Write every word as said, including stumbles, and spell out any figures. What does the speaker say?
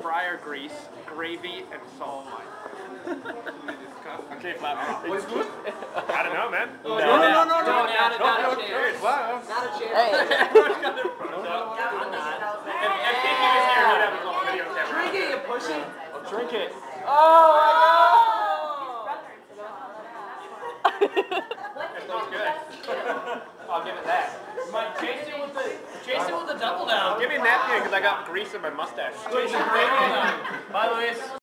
fryer grease, gravy, and salt. Okay, flat. What's good? I don't know, man. No, no, no, no, no, No, not, no, not no, a chance. Wow. Not a chance. Hey. Everyone's got their No, phones no, up. I'm not. If, if Pinky was here, he'd have his own video camera. Drink it, you pussy. I'll drink it. Oh It smells good. I'll give it that. Mike, chase it with the, chase it with the double down. Give me a napkin because I got grease in my mustache. By Luis.